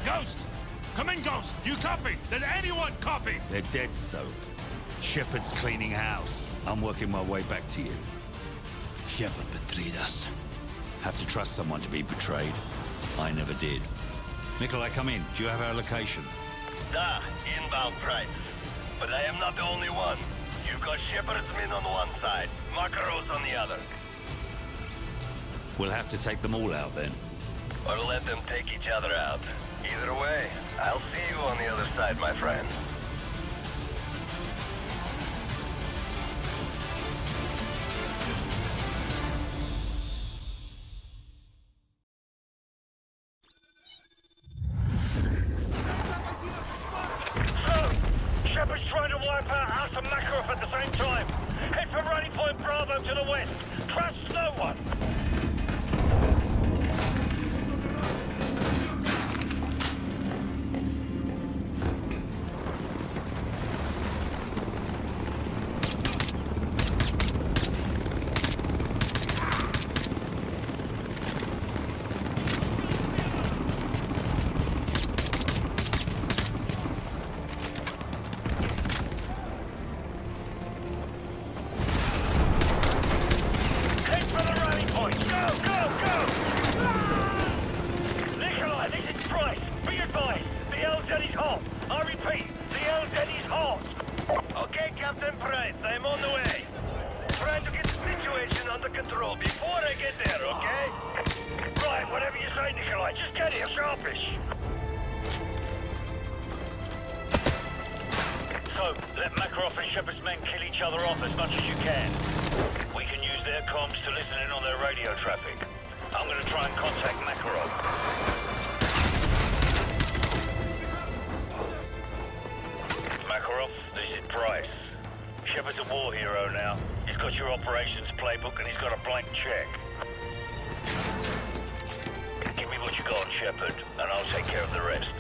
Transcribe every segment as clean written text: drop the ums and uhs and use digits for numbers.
Ghost! Come in, Ghost! You copy? Does anyone copy? They're dead, Soap. Shepard's cleaning house. I'm working my way back to you. Shepard betrayed us. Have to trust someone to be betrayed. I never did. Nikolai, come in. Do you have our location? Da, inbound Price. But I am not the only one. You got Shepard's men on one side, Makarov's on the other. We'll have to take them all out then. Or let them take each other out. Either way, I'll see you on the other side, my friend. So, Shepard's trying to wipe out House and Makarov at the same time. Head for Rally Point Bravo to the west. Trust no one. Let Makarov and Shepard's men kill each other off as much as you can. We can use their comms to listen in on their radio traffic. I'm going to try and contact Makarov. Makarov, this is Price. Shepard's a war hero now. He's got your operations playbook and he's got a blank check. Give me what you got, Shepard, and I'll take care of the rest.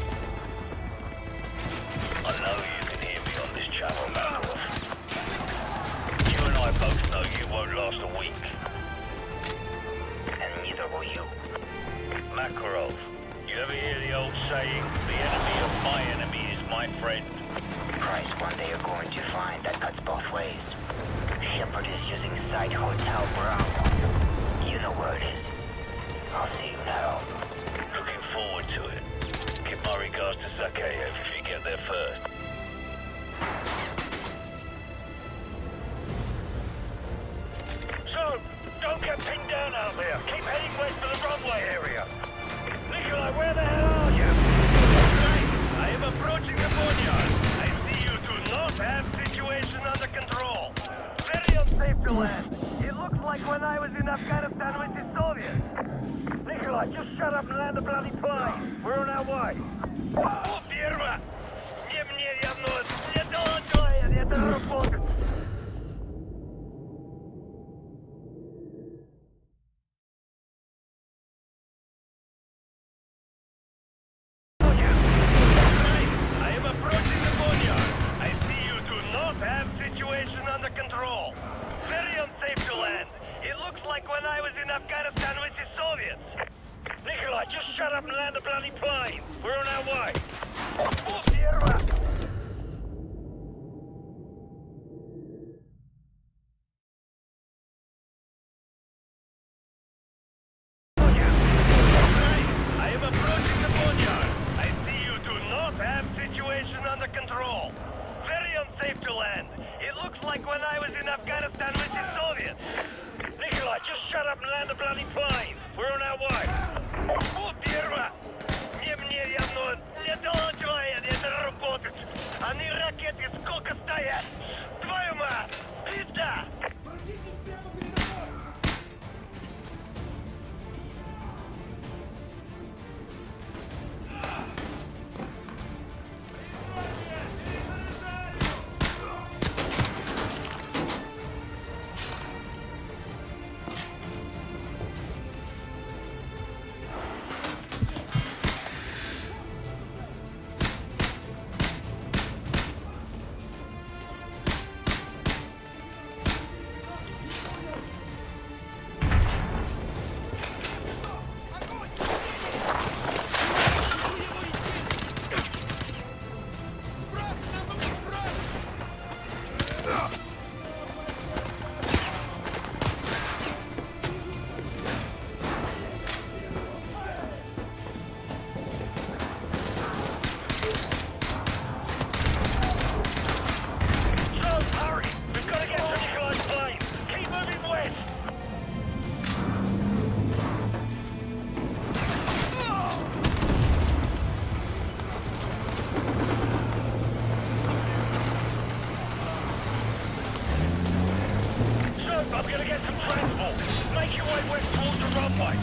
I know you can hear me on this channel, Makarov. You and I both know you won't last a week. And neither will you. Makarov, you ever hear the old saying, the enemy of my enemy is my friend? Price, one day you're going to find that cuts both ways. Shepard is using Site Hotel Bravo. You know where it is. I'll see you now. Looking forward to it. Give my regards to Zakhaev if you get there first. So, don't get pinned down out there. Keep heading west to the runway area. Nikolai, where the hell are you? Right, I am approaching the boneyard. I see you do not have situation under control. Very unsafe to land. It looks like when I was in Afghanistan with the Soviets. Nikolai, just shut up and land the bloody plane. We're on our way. О, Фирма! Не мне явно, не долго, это работает. I am approaching the boneyard. I see you do not have situation under control. Very unsafe to land. It looks like when I was in Afghanistan with the Soviets. Nikolai, just shut up and land the bloody plane. We're on our way. О, Фирма! I am approaching the boneyard. I see you do not have situation under control. Very unsafe to land. It looks like when I was in Afghanistan with the Soviets. Nikolai, just shut up and land the bloody plane. We're on our way. О, Фирма! Не мне явно, не долго, это работает. Они ракеты сколько стоят? Твою мать! Пизда! I'm gonna get some transport. Make your way west towards the runway.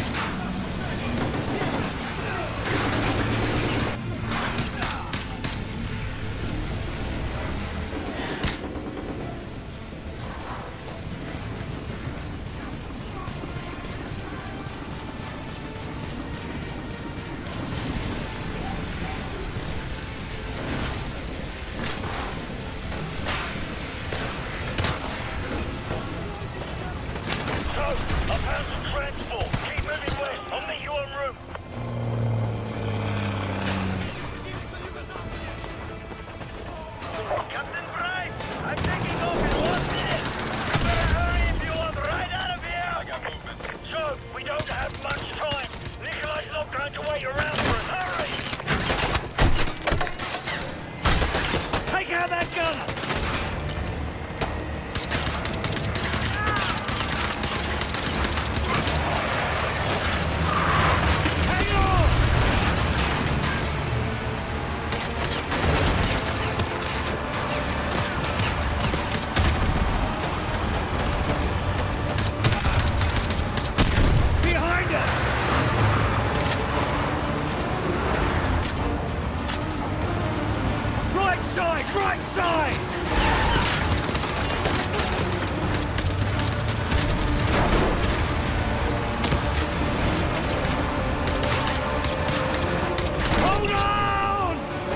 Right side! Hold on!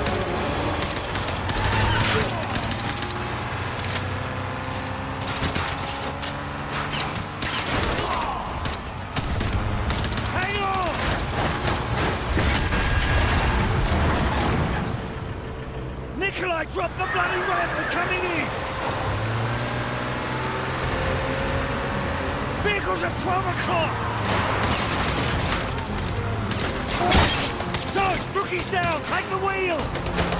Hang on! Nikolai, drop the bloody ramp! We're coming in! Vehicles at 12 o'clock! So, rookie's down! Take the wheel!